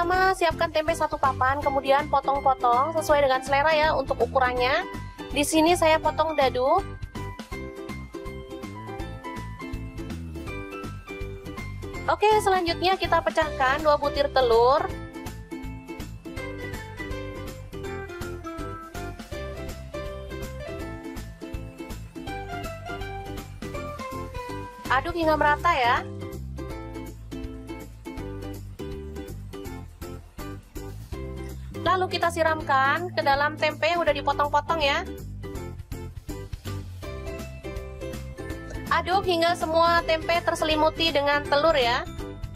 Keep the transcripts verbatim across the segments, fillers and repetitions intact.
pertama siapkan tempe satu papan, kemudian potong-potong sesuai dengan selera ya untuk ukurannya. Di sini saya potong dadu. Oke, selanjutnya kita pecahkan dua butir telur. Aduk hingga merata ya. Lalu kita siramkan ke dalam tempe yang udah dipotong-potong ya. Aduk hingga semua tempe terselimuti dengan telur ya.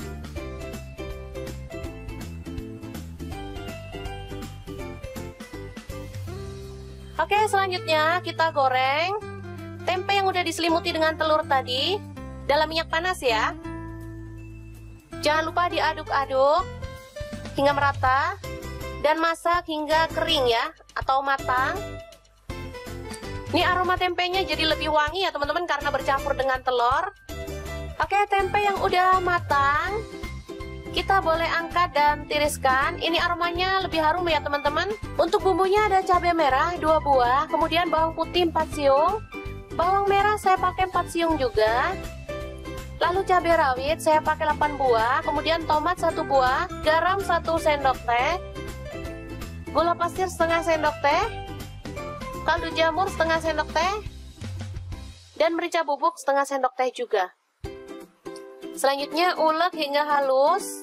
Oke, selanjutnya kita goreng tempe yang udah diselimuti dengan telur tadi dalam minyak panas ya. Jangan lupa diaduk-aduk hingga merata dan masak hingga kering ya, atau matang. Ini aroma tempenya jadi lebih wangi ya teman-teman karena bercampur dengan telur. Oke, tempe yang udah matang kita boleh angkat dan tiriskan. Ini aromanya lebih harum ya teman-teman. Untuk bumbunya ada cabai merah dua buah, kemudian bawang putih empat siung. Bawang merah saya pakai empat siung juga. Lalu cabai rawit saya pakai delapan buah, kemudian tomat satu buah, garam satu sendok teh, gula pasir setengah sendok teh, kaldu jamur setengah sendok teh, dan merica bubuk setengah sendok teh juga. Selanjutnya ulek hingga halus.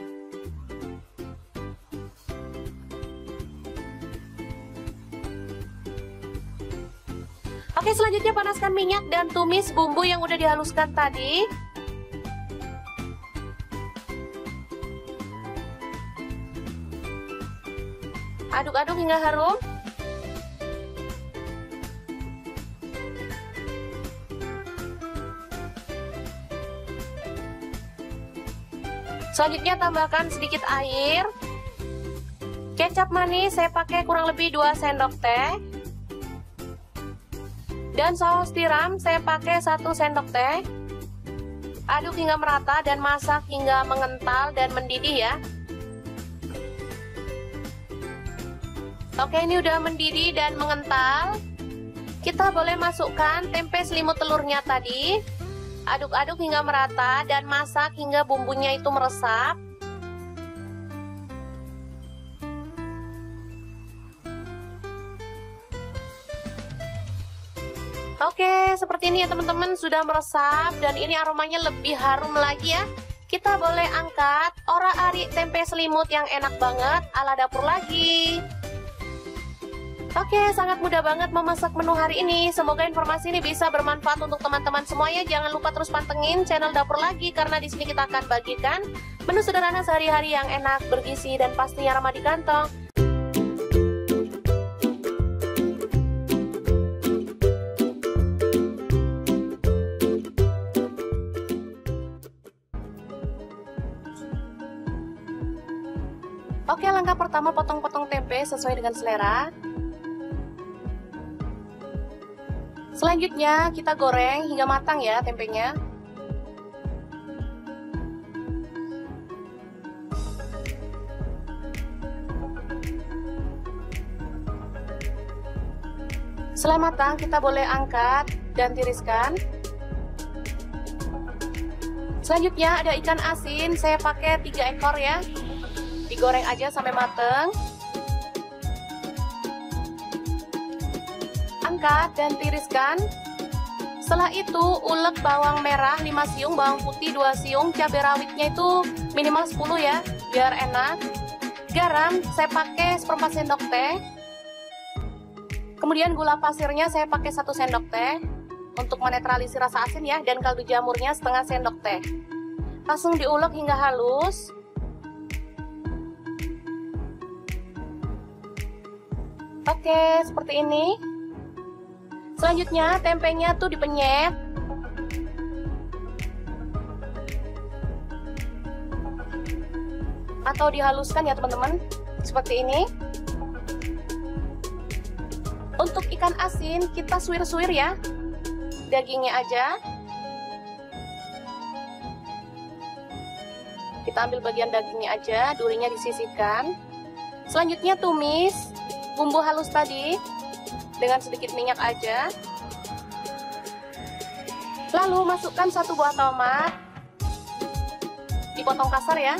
Oke, selanjutnya panaskan minyak dan tumis bumbu yang udah dihaluskan tadi. Aduk-aduk hingga harum. Selanjutnya tambahkan sedikit air. Kecap manis saya pakai kurang lebih dua sendok teh. Dan saus tiram saya pakai satu sendok teh. Aduk hingga merata dan masak hingga mengental dan mendidih ya. Oke, ini udah mendidih dan mengental. Kita boleh masukkan tempe selimut telurnya tadi. Aduk-aduk hingga merata dan masak hingga bumbunya itu meresap. Oke, seperti ini ya teman-teman, sudah meresap dan ini aromanya lebih harum lagi ya. Kita boleh angkat ora-ari tempe selimut yang enak banget ala dapur lagi. Oke, sangat mudah banget memasak menu hari ini. Semoga informasi ini bisa bermanfaat untuk teman-teman semuanya. Jangan lupa terus pantengin channel dapur lagi karena di sini kita akan bagikan menu sederhana sehari-hari yang enak, bergizi dan pastinya ramah di kantong. Oke, langkah pertama potong-potong tempe sesuai dengan selera. Selanjutnya kita goreng hingga matang ya tempenya. Setelah matang kita boleh angkat dan tiriskan. Selanjutnya ada ikan asin, saya pakai tiga ekor ya. Digoreng aja sampai mateng. Angkat dan tiriskan. Setelah itu ulek bawang merah lima siung, bawang putih dua siung, cabai rawitnya itu minimal sepuluh ya, biar enak. Garam saya pakai seperempat sendok teh. Kemudian gula pasirnya saya pakai satu sendok teh untuk menetralisir rasa asin ya, dan kaldu jamurnya setengah sendok teh. Langsung diulek hingga halus. Oke, seperti ini. Selanjutnya tempenya tuh dipenyet. Atau dihaluskan ya teman-teman. Seperti ini. Untuk ikan asin kita suwir-suwir ya. Dagingnya aja. Kita ambil bagian dagingnya aja, durinya disisihkan. Selanjutnya tumis bumbu halus tadi dengan sedikit minyak aja. Lalu masukkan satu buah tomat, dipotong kasar ya.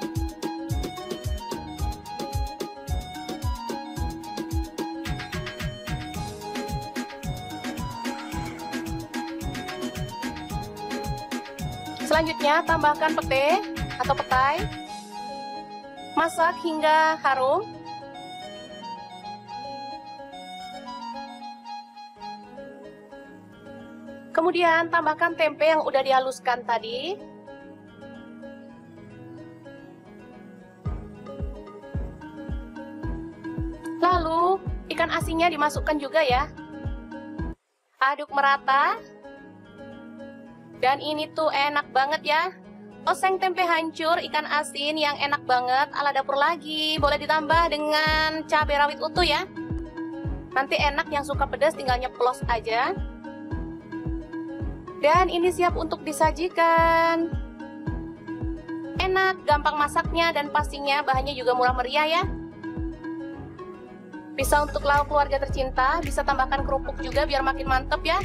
Selanjutnya tambahkan pete atau petai. Masak hingga harum. Kemudian tambahkan tempe yang udah dihaluskan tadi. Lalu ikan asinnya dimasukkan juga ya. Aduk merata. Dan ini tuh enak banget ya. Oseng tempe hancur ikan asin yang enak banget ala dapur lagi. Boleh ditambah dengan cabai rawit utuh ya. Nanti enak, yang suka pedas tinggal nyeplos aja. Dan ini siap untuk disajikan. Enak, gampang masaknya, dan pastinya bahannya juga murah meriah ya. Bisa untuk lauk keluarga tercinta, bisa tambahkan kerupuk juga biar makin mantep ya.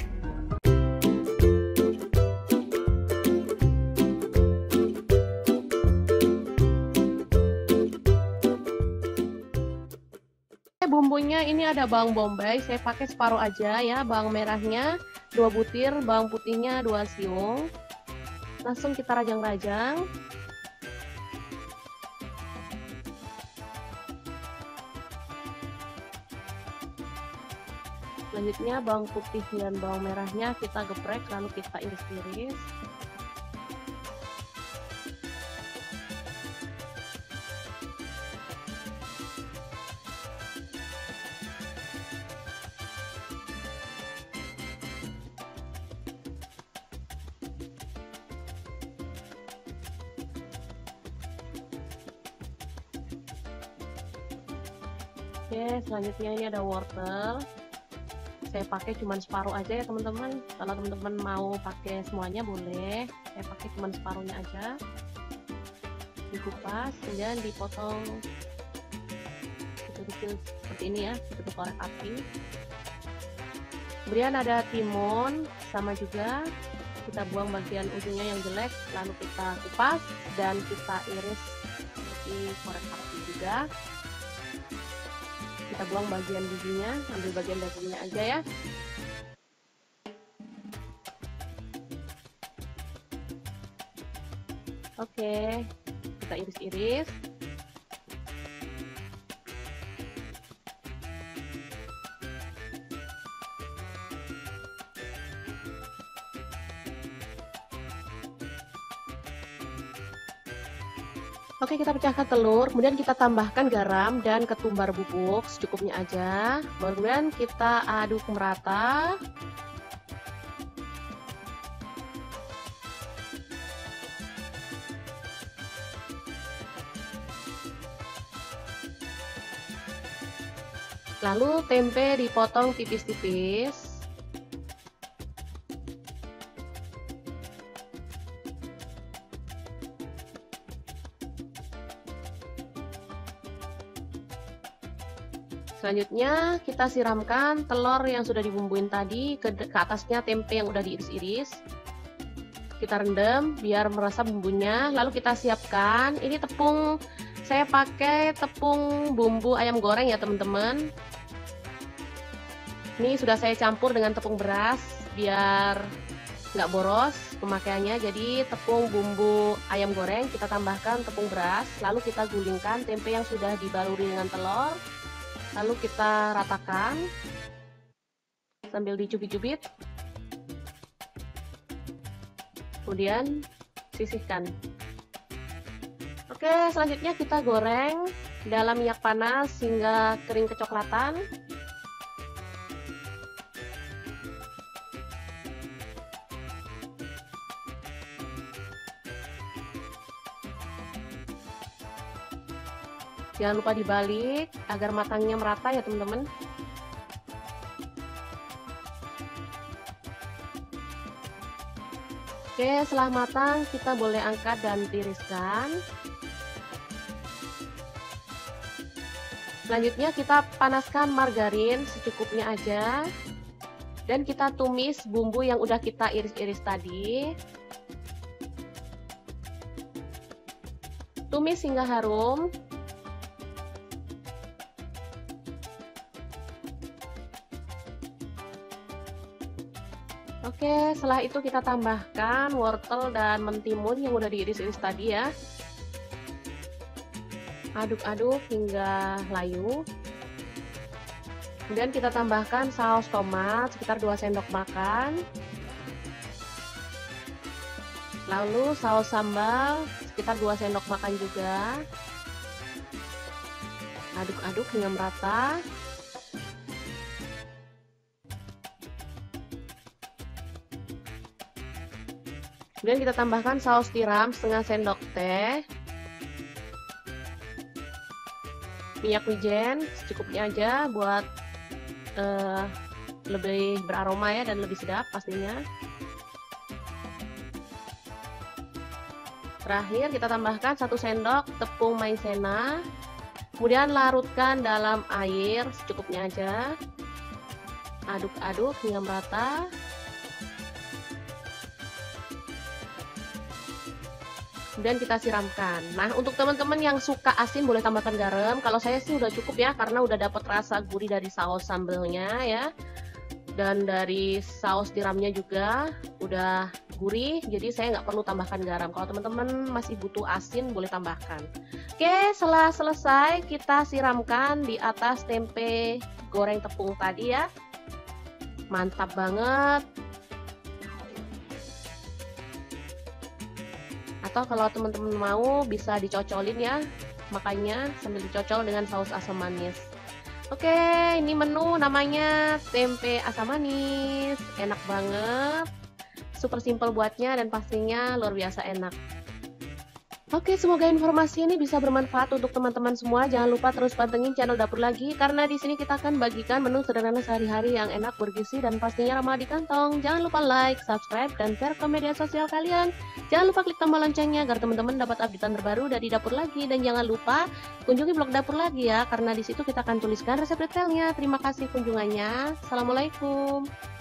Bumbunya ini ada bawang bombay, saya pakai separuh aja ya. Bawang merahnya dua butir, bawang putihnya dua siung. Langsung kita rajang-rajang. Selanjutnya bawang putih dan bawang merahnya kita geprek, lalu kita iris-iris. Oke, selanjutnya ini ada wortel. Saya pakai cuma separuh aja ya teman-teman. Kalau teman-teman mau pakai semuanya boleh. Saya pakai cuma separuhnya aja. Dikupas, kemudian dipotong kecil-kecil seperti ini ya, ditutup korek api. Kemudian ada timun, sama juga. Kita buang bagian ujungnya yang jelek, lalu kita kupas dan kita iris seperti korek api juga. Kita buang bagian bijinya, ambil bagian dagingnya aja ya. Oke, kita iris-iris. Oke, kita pecahkan telur, kemudian kita tambahkan garam dan ketumbar bubuk secukupnya aja. Kemudian kita aduk merata. Lalu tempe dipotong tipis-tipis. Selanjutnya kita siramkan telur yang sudah dibumbuin tadi ke, ke atasnya tempe yang udah diiris-iris. Kita rendam biar meresap bumbunya. Lalu kita siapkan, ini tepung, saya pakai tepung bumbu ayam goreng ya teman-teman. Ini sudah saya campur dengan tepung beras biar nggak boros pemakaiannya. Jadi tepung bumbu ayam goreng kita tambahkan tepung beras, lalu kita gulingkan tempe yang sudah dibaluri dengan telur. Lalu kita ratakan sambil dicubit-cubit. Kemudian sisihkan. Oke, selanjutnya kita goreng dalam minyak panas hingga kering kecoklatan. Jangan lupa dibalik agar matangnya merata ya teman-teman. Oke, setelah matang kita boleh angkat dan tiriskan. Selanjutnya kita panaskan margarin secukupnya aja. Dan kita tumis bumbu yang udah kita iris-iris tadi. Tumis hingga harum. Oke, setelah itu kita tambahkan wortel dan mentimun yang udah diiris-iris tadi ya. Aduk-aduk hingga layu. Kemudian kita tambahkan saus tomat sekitar dua sendok makan. Lalu saus sambal sekitar dua sendok makan juga. Aduk-aduk hingga merata. Kemudian kita tambahkan saus tiram setengah sendok teh. Minyak wijen secukupnya aja buat uh, lebih beraroma ya dan lebih sedap pastinya. Terakhir kita tambahkan satu sendok tepung maizena. Kemudian larutkan dalam air secukupnya aja. Aduk-aduk hingga merata. Kemudian kita siramkan. Nah, untuk teman-teman yang suka asin boleh tambahkan garam. Kalau saya sih udah cukup ya, karena udah dapat rasa gurih dari saus sambelnya ya. Dan dari saus tiramnya juga udah gurih, jadi saya nggak perlu tambahkan garam. Kalau teman-teman masih butuh asin, boleh tambahkan. Oke, setelah selesai kita siramkan di atas tempe goreng tepung tadi ya. Mantap banget. Atau kalau teman-teman mau bisa dicocolin ya, makanya sambil dicocol dengan saus asam manis. Oke, ini menu namanya tempe asam manis. Enak banget, super simple buatnya dan pastinya luar biasa enak. Oke, semoga informasi ini bisa bermanfaat untuk teman-teman semua. Jangan lupa terus pantengin channel Dapur Lagi, karena di sini kita akan bagikan menu sederhana sehari-hari yang enak, bergizi, dan pastinya ramah di kantong. Jangan lupa like, subscribe, dan share ke media sosial kalian. Jangan lupa klik tombol loncengnya agar teman-teman dapat updatean terbaru dari Dapur Lagi. Dan jangan lupa kunjungi blog Dapur Lagi ya, karena di situ kita akan tuliskan resep detailnya. Terima kasih kunjungannya. Assalamualaikum.